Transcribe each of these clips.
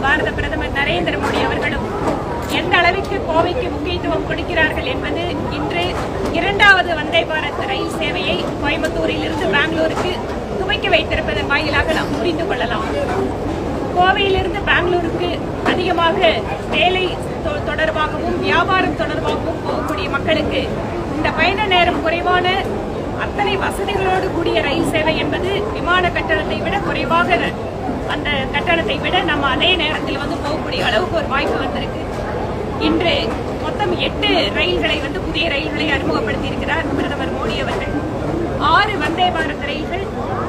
பாரத பிரதமர் நரேந்திர மோடி அவர்களும் எந்த அளவிற்கு கோவைக்கு முக்கியத்துவம் கொடுக்கிறார்கள் என்பது இன்று இரண்டாவது வந்தே பாரத் ரயில் சேவையை கோயம்புத்தூரில் இருந்து பெங்களூருக்கு துவக்கி வைத்திருப்பதன் வாயிலாக நாம் புரிந்து கொள்ளலாம். கோவையிலிருந்து பெங்களூருக்கு அதிகமாக வேலை தொடர்பாகவும் வியாபாரம் தொடர்பாகவும் போகக்கூடிய மக்களுக்கு இந்த பயண நேரம் குறைவான அத்தனை வசதிகளோடு கூடிய ரயில் சேவை என்பது விமான கட்டணத்தை விட குறைவாக, அந்த கட்டணத்தை விட நம்ம அதே நேரத்தில் போகக்கூடிய அளவுக்கு ஒரு வாய்ப்பு வந்திருக்கு. இன்று மொத்தம் 8 ரயில்களை புதிய ரயில்களை அறிமுகப்படுத்தி இருக்கிறார் பிரதமர் மோடி அவர்கள். 6 வந்தே பாரத் ரயில்கள்,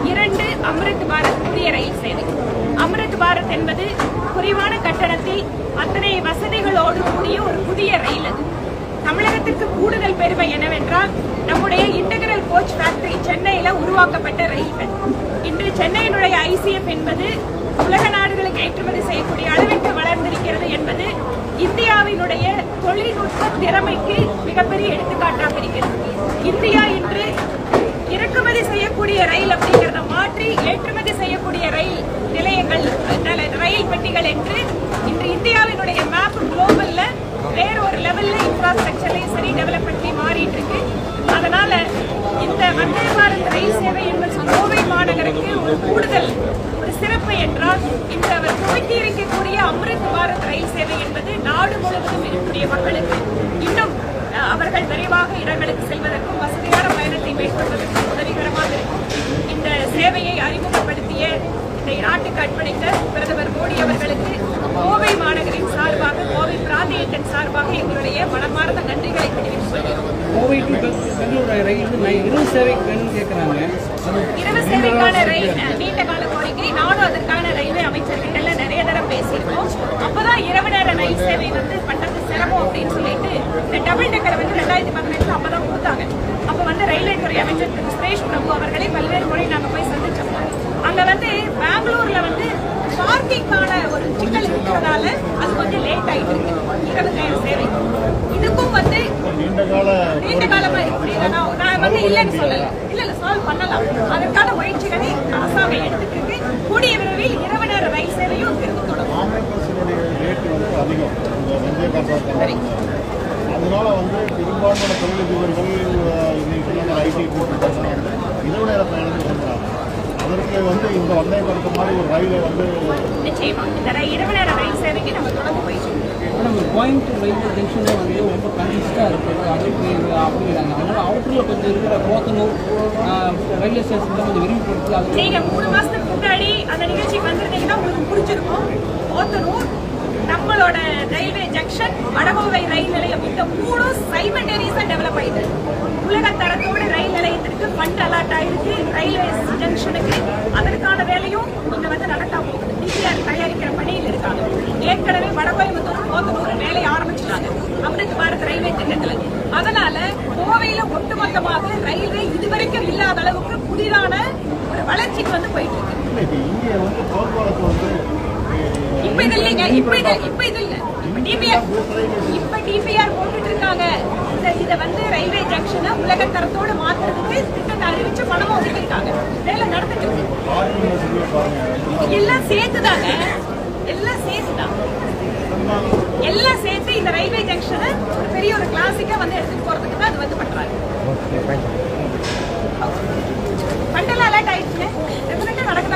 2 அம்ரித் பாரத் புதிய ரயில் சேவை. அம்ரித் பாரத் என்பது குறைவான கட்டணத்தில் அத்தனை வசதிகளோடு கூடிய ஒரு புதிய ரயில். அது தமிழகத்திற்கு கூடுதல் பெருமை என்னவென்றால் நம்முடைய இன்டெகிரல் கோச் ஃபேக்டரி சென்னையில உருவாக்கப்பட்ட ரயில்கள். இன்று சென்னையினுடைய ICF என்பது உலக நாடுகளுக்கு ஏற்றுமதி செய்யக்கூடிய அளவிற்கு வளர்ந்திருக்கிறது என்பது இந்தியாவினுடைய தொழில்நுட்ப திறமைக்கு மிகப்பெரிய எடுத்துக்காட்டாக இருக்கிறது. இந்தியா இன்று இறக்குமதி செய்யக்கூடிய ரயில் அப்படிங்கிறத மாற்றி ஏற்றுமதி செய்யக்கூடிய ரயில் நிலையங்கள், ரயில் பெட்டிகள் என்று இன்று இந்தியாவினுடைய மேப் குளோபல்ல வேற ஒரு லெவல்ல இன்ஃப்ராஸ்ட்ரக்சர்லையும் சரி டெவலப்மெண்ட்லையும் மாறிட்டு இருக்கு. அதனால இந்த வந்தே பாரத் ரயில் சேவை என்பது கோவை மாநகருக்கு ஒரு கூடுதல் ஒரு சிறப்பு என்றால் இன்று அவர் துவக்கி இருக்கக்கூடிய அம்ரித் பாரத் ரயில் சேவை என்பது நாடு முழுவதும் இருக்கக்கூடிய மக்களுக்கு இன்னும் அவர்கள் விரைவாக இடங்களுக்கு செல்வதற்கும் வசதியான பயணத்தை மேற்கொள்வதற்கும் உதவிகரமாக இருக்கும். இந்த சேவையை அறிமுகப்படுத்திய இந்த நாட்டுக்கு அர்ப்பணித்த பிரதமர் மோடி அவர்களுக்கு கோவை மாநகரின் சார்பாக, கோவை பிராந்தியத்தின் சார்பாக எங்களுடைய மனமார்ந்த நன்றிகளை தெரிவித்துள்ளோம். கோவை டு பெங்களூர் ரயில் இரவு சேவைக்கு வேணும்னு கேட்கிறாங்க. இரவு சேவைக்கான ரயில் நீண்ட கால கோரிக்கை. நானும் அதற்கான ரயில்வே அமைச்சர்கள்ல நிறைய தடவை பேசியிருக்கோம். அப்பதான் இரவு நேர ரயில் சேவை பண்றது சிரமம் அப்படின்னு சொல்லிட்டு இந்த டபுள் டெக்கர் 2018 அப்பதான் கொடுத்தாங்க. அப்ப ரயில்வே துறை அமைச்சர் திரு சுரேஷ் பிரபு அவர்களை பல்வேறு முறை நாங்க போய் சந்திச்சோம். அங்க பெங்களூர்ல பார்க்கிங்கான ஒரு சிக்கல் இருக்கிறதால அது கொஞ்சம் லேட் ஆயிட்டு இருக்கு இரவு நேர சேவை. இதுக்கும் நீண்ட காலமா இருக்கக்கூடிய நான் இல்லைன்னு சொல்லல, இல்ல சால்வ் பண்ணலாம். அதற்கான முயற்சிகளை அரசாங்கம் எடுத்துட்டு இருக்கு. கூடிய விரைவில் இரவு நேர ரயில் சேவையும் தொடங்கும். அதனால பெரும்பான்மையான தொழிலதிபர்கள் ஐடி இரவு நேர பயணம் பண்றாங்க. அதற்கு இந்த வந்தே பாரத் மாதிரி ஒரு ரயிலை நிச்சயமா இந்த இரவு நேர ரயில் சேவைக்கு நம்ம தொடர்ந்து போயிட்டு கோயம்புத்தூர் ரயில்வே ஜங்ஷனே ரொம்ப கன்ஜஸ்டாக இருக்குது அப்படிங்கிறாங்க. அதனால அவுட்டரில் கொஞ்சம் இருக்கிற போத்தனூர் ரயில்வே ஸ்டேஷன் கொஞ்சம் விரிவுபடுத்தி அது நீங்கள் 3 மாதத்துக்கு முன்னாடி அந்த நிகழ்ச்சிக்கு வந்திருந்தீங்கன்னா உங்களுக்கு பிடிச்சிருக்கும். போத்தனூர் நம்மளோட ரயில்வே ஜங்ஷன், வடகோவை ரயில் நிலையம், இந்த 3 சைமல்டேனியஸா டெவலப் ஆயிடுது. உலக தரத்தோட ரயில் நிலையத்திற்கு ஃபண்ட் அலாட் ஆயிருக்கு. ரயில்வே ஜங்ஷனுக்கு அதற்கான வேலையும் இங்க நடக்க போகுது. DPR தயாரிக்கிற பணியில் இருக்காங்க. ஏற்கனவே வடகோயம்புத்தூர் போத்தனூர் வேலையை ஆரம்பிச்சிட்டாங்க அம்ரித் பாரத் ரயில்வே திட்டத்தில். அதனால கோவையில ஒட்டுமொத்தமாக ரயில்வே இதுவரைக்கும் இல்லாத அளவுக்கு புதிதான ஒரு வளர்ச்சிக்கு போயிட்டு இருக்கு. இப்ப இது இல்லைங்க, இப்ப இது இல்ல. இப்ப DPR போட்டுட்டு இருக்காங்க. இத ரயில்வே ஜங்ஷனை உலக தரத்தோட மாத்துறதுக்கு திட்டத்தை அறிவிச்சு பணமும் ஒதுக்கி இருக்காங்க. வேலை நடந்துட்டு இருக்கு. எல்லாம் சேர்த்துதாங்க, எல்லாம் சேர்த்து இந்த ரயில்வே ஜங்ஷனை ஒரு பெரிய ஒரு கிளாசிக்கா எடுத்துட்டு போறதுக்கு தான் அது பண்றாங்க. பண்டெல்லாம் அலர்ட் ஆயிடுச்சு, நடக்குது.